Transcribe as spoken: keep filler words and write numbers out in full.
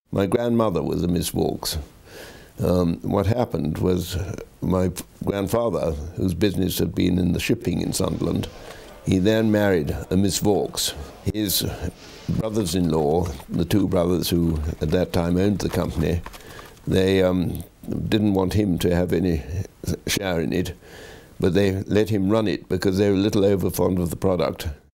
My grandmother was a Miss Vaux. Um, what happened was my grandfather, whose business had been in the shipping in Sunderland, he then married a Miss Vaux. His brothers-in-law, the two brothers who at that time owned the company, they um, didn't want him to have any share in it, but they let him run it because they were a little over fond of the product.